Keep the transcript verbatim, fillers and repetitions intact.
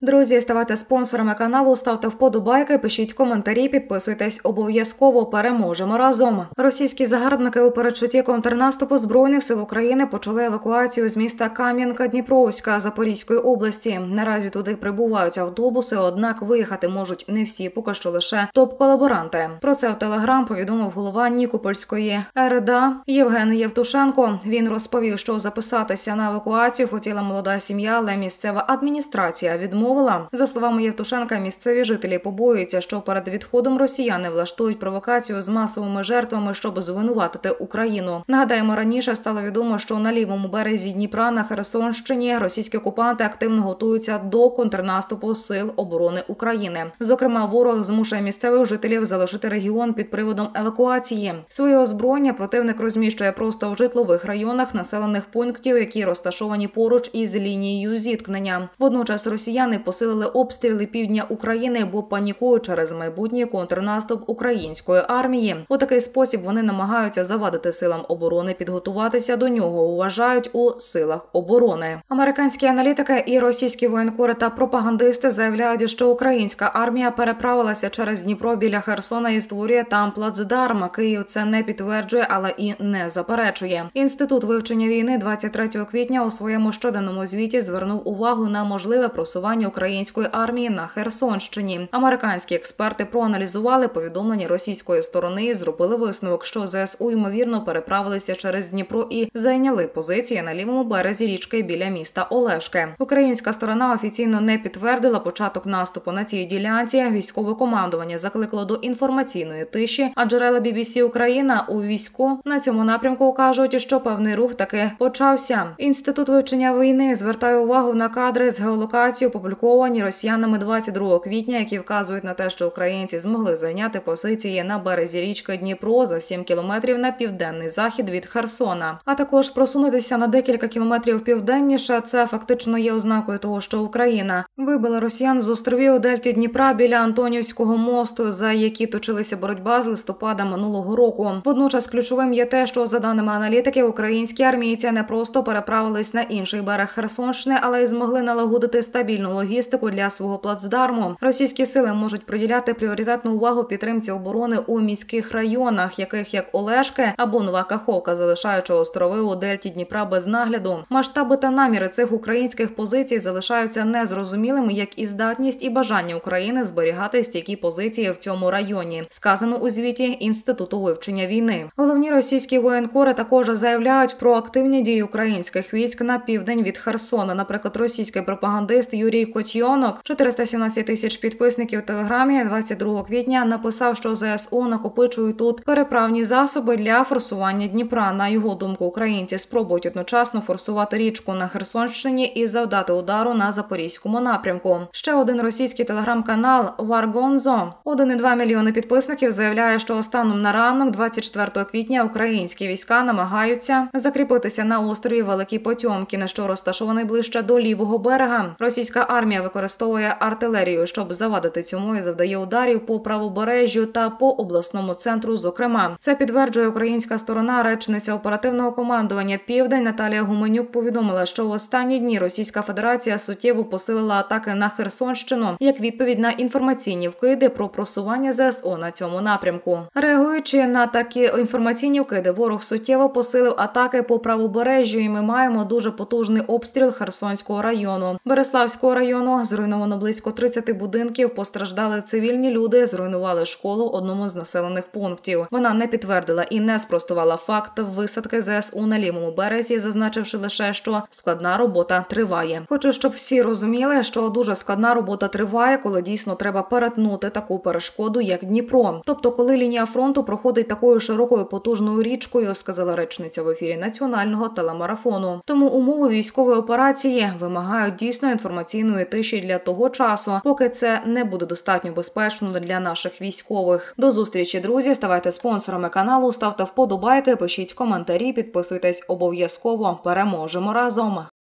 Друзі, ставайте спонсорами каналу, ставте вподобайки, пишіть коментарі, підписуйтесь обов'язково. Переможемо разом. Російські загарбники у передчутті контрнаступу Збройних сил України почали евакуацію з міста Кам'янка-Дніпровська Запорізької області. Наразі туди прибувають автобуси, однак виїхати можуть не всі, поки що лише топ-колаборанти. Про це в Телеграм повідомив голова Нікопольської РДА Євген Євтушенко. Він розповів, що записатися на евакуацію хотіла молода сім'я, але місцева адміністрація відмовила. За словами Євтушенка, місцеві жителі побоюються, що перед відходом росіяни влаштують провокацію з масовими жертвами, щоб звинуватити Україну. Нагадаємо, раніше стало відомо, що на лівому березі Дніпра на Херсонщині російські окупанти активно готуються до контрнаступу Сил оборони України. Зокрема, ворог змушує місцевих жителів залишити регіон під приводом евакуації. Своє озброєння противник розміщує просто в житлових районах населених пунктів, які розташовані поруч із лінією зіткнення. Водночас росіяни посилили обстріли півдня України, бо панікують через майбутній контрнаступ української армії. У такий спосіб вони намагаються завадити силам оборони підготуватися до нього, вважають у силах оборони. Американські аналітики і російські воєнкори та пропагандисти заявляють, що українська армія переправилася через Дніпро біля Херсона і створює там плацдарм. Київ це не підтверджує, але і не заперечує. Інститут вивчення війни двадцять третього квітня у своєму щоденному звіті звернув увагу на можливе просування української армії на Херсонщині. Американські експерти проаналізували повідомлення російської сторони і зробили висновок, що ЗСУ ймовірно переправилися через Дніпро і зайняли позиції на лівому березі річки біля міста Олешки. Українська сторона офіційно не підтвердила початок наступу на цій ділянці. Військове командування закликало до інформаційної тиші, а джерела бі бі сі Україна у війську на цьому напрямку кажуть, що певний рух таки почався. Інститут вивчення війни звертає увагу на кадри з геолокації, опубліковані росіянами двадцять другого квітня, які вказують на те, що українці змогли зайняти позиції на березі річки Дніпро за сім кілометрів на південний захід від Херсона. А також просунутися на декілька кілометрів південніше – це фактично є ознакою того, що Україна вибила росіян з островів у дельті Дніпра біля Антонівського мосту, за які точилися боротьба з листопада минулого року. Водночас ключовим є те, що, за даними аналітиків, українські армійці не просто переправились на інший берег Херсонщини, але й змогли налагодити стабільну логістику для свого плацдарму. Російські сили можуть приділяти пріоритетну увагу підтримці оборони у міських районах, яких як Олешки або Нова Каховка, залишаючи острови у дельті Дніпра без нагляду. Масштаби та наміри цих українських позицій залишаються незрозумілими, як і здатність і бажання України зберігати стійкі позиції в цьому районі, сказано у звіті Інституту вивчення війни. Головні російські воєнкори також заявляють про активні дії українських військ на південь від Херсона. Наприклад, російський пропагандист Юрій Котйонок, чотириста сімнадцять тисяч підписників в Телеграмі, двадцять другого квітня написав, що ЗСУ накопичують тут переправні засоби для форсування Дніпра. На його думку, українці спробують одночасно форсувати річку на Херсонщині і завдати удару на Запорізькому напрямку. Ще один російський телеграм-канал Варгонзо, один цілих два мільйони підписників, заявляє, що станом на ранок двадцять четвертого квітня українські війська намагаються закріпитися на острові Великі Потьомкіни, що розташований ближче до лівого берега. Російська армія використовує артилерію, щоб завадити цьому, і завдає ударів по правобережжю та по обласному центру, зокрема. Це підтверджує українська сторона. Речниця оперативного командування «Південь» Наталія Гуменюк повідомила, що в останні дні Російська Федерація суттєво посилила атаки на Херсонщину як відповідь на інформаційні вкиди про просування ЗСУ на цьому напрямку. Реагуючи на такі інформаційні вкиди, ворог суттєво посилив атаки по правобережжю, і ми маємо дуже потужний обстріл Херсонського району. Береславського району зруйновано близько тридцять будинків, постраждали цивільні люди, зруйнували школу в одному з населених пунктів. Вона не підтвердила і не спростувала факт висадки ЗСУ на лівому березі, зазначивши лише, що складна робота триває. Хочу, щоб всі розуміли, що дуже складна робота триває, коли дійсно треба перетнути таку перешкоду, як Дніпро. Тобто, коли лінія фронту проходить такою широкою потужною річкою, сказала речниця в ефірі національного телемарафону. Тому умови військової операції вимагають дійсно інформаційної тиші для того часу, поки це не буде достатньо безпечно для наших військових. До зустрічі, друзі! Ставайте спонсорами каналу, ставте вподобайки, пишіть коментарі, підписуйтесь обов'язково. Переможемо разом!